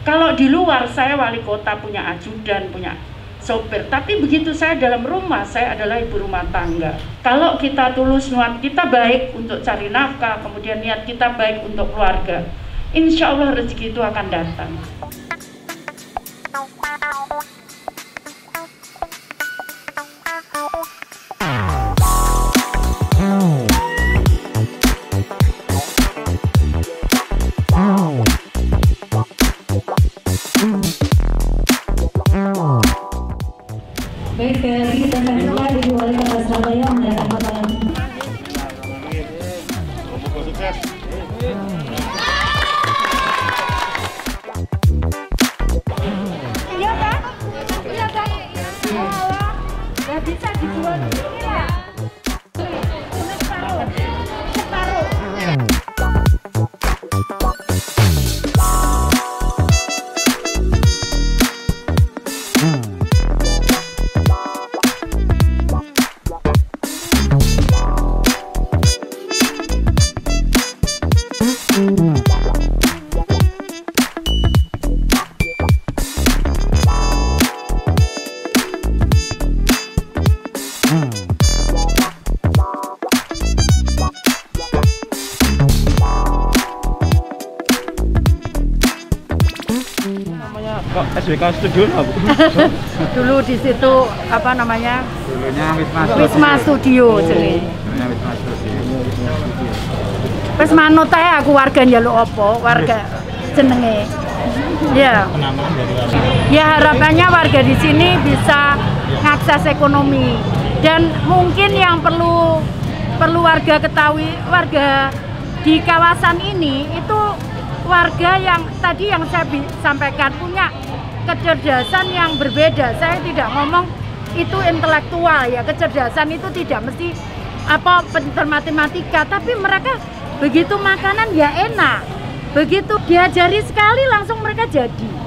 Kalau di luar saya wali kota, punya ajudan, punya sopir, tapi begitu saya dalam rumah, saya adalah ibu rumah tangga. Kalau kita tulus, niat kita baik untuk cari nafkah, kemudian niat kita baik untuk keluarga, insya Allah rezeki itu akan datang. Baik, kita saksikan Ibu Wali Kota Surabaya menyerahkan potongan. Iya kan? Iya kan? Nggak bisa dijual ini lah. Separuh. Separuh. Kok SWK Studio lah, Bu? Dulu di situ apa namanya? Dulunya Wisma Studio jadi. Dulunya Wisma Studio. Wis manut ae aku warga njaluk apa? Warga jenenge. Ya. Penamaan dari Ya harapannya warga di sini bisa ngakses ekonomi. Dan mungkin yang perlu warga ketahui, warga di kawasan ini itu warga yang tadi yang saya sampaikan punya kecerdasan yang berbeda. Saya tidak ngomong itu intelektual ya, kecerdasan itu tidak mesti apa pintar matematika, tapi mereka begitu makanan ya enak, begitu diajari sekali langsung mereka jadi.